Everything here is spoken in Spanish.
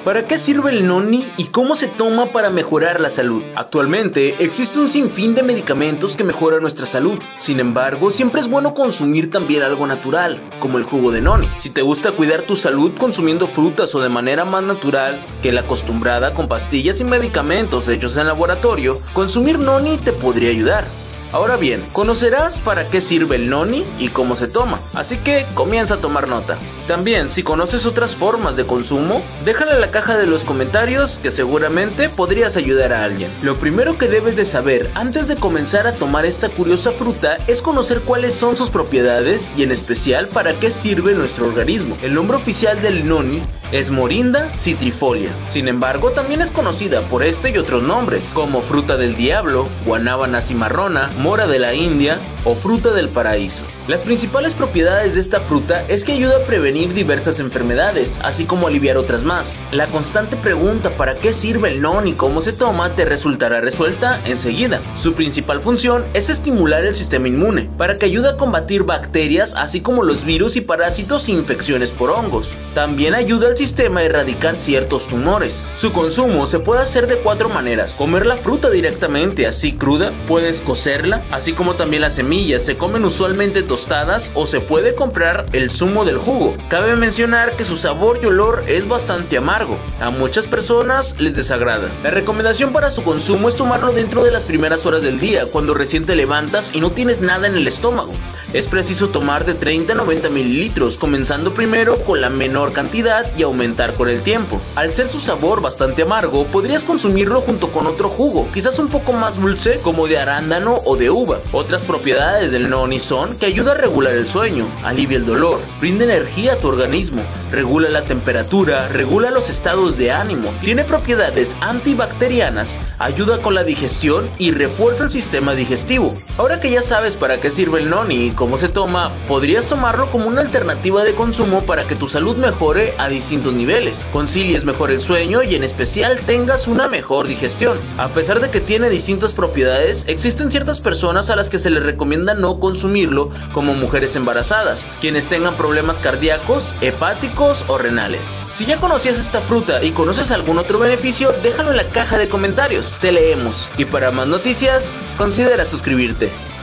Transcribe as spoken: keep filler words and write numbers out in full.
¿Para qué sirve el noni y cómo se toma para mejorar la salud? Actualmente existe un sinfín de medicamentos que mejoran nuestra salud. Sin embargo, siempre es bueno consumir también algo natural, como el jugo de noni. Si te gusta cuidar tu salud consumiendo frutas o de manera más natural que la acostumbrada con pastillas y medicamentos hechos en laboratorio, consumir noni te podría ayudar. Ahora bien, conocerás para qué sirve el noni y cómo se toma, así que comienza a tomar nota. También, si conoces otras formas de consumo, déjala en la caja de los comentarios que seguramente podrías ayudar a alguien. Lo primero que debes de saber antes de comenzar a tomar esta curiosa fruta es conocer cuáles son sus propiedades y en especial para qué sirve nuestro organismo. El nombre oficial del noni es Morinda citrifolia. Sin embargo, también es conocida por este y otros nombres, como fruta del diablo, guanábana cimarrona, mora de la India o fruta del paraíso. Las principales propiedades de esta fruta es que ayuda a prevenir diversas enfermedades, así como aliviar otras más. La constante pregunta para qué sirve el noni y cómo se toma te resultará resuelta enseguida. Su principal función es estimular el sistema inmune, para que ayude a combatir bacterias, así como los virus y parásitos e infecciones por hongos. También ayuda al sistema a erradicar ciertos tumores. Su consumo se puede hacer de cuatro maneras: comer la fruta directamente así cruda, puedes cocerla, así como también las semillas se comen usualmente tostadas o se puede comprar el zumo del jugo. Cabe mencionar que su sabor y olor es bastante amargo, a muchas personas les desagrada. La recomendación para su consumo es tomarlo dentro de las primeras horas del día, cuando recién te levantas y no tienes nada en el estómago. Es preciso tomar de treinta a noventa mililitros, comenzando primero con la menor cantidad y aumentar con el tiempo. Al ser su sabor bastante amargo, podrías consumirlo junto con otro jugo, quizás un poco más dulce, como de arándano o de uva. Otras propiedades del noni son que ayuda a regular el sueño, alivia el dolor, brinda energía a tu organismo, regula la temperatura, regula los estados de ánimo, tiene propiedades antibacterianas, ayuda con la digestión y refuerza el sistema digestivo. Ahora que ya sabes para qué sirve el noni y cómo se toma, podrías tomarlo como una alternativa de consumo para que tu salud mejore a distintos niveles, concilies mejor el sueño y en especial tengas una mejor digestión. A pesar de que tiene distintas propiedades, existen ciertas personas a las que se les recomienda no consumirlo, como mujeres embarazadas, quienes tengan problemas cardíacos, hepáticos o renales. Si ya conocías esta fruta y conoces algún otro beneficio, déjalo en la caja de comentarios, te leemos. Y para más noticias, considera suscribirte.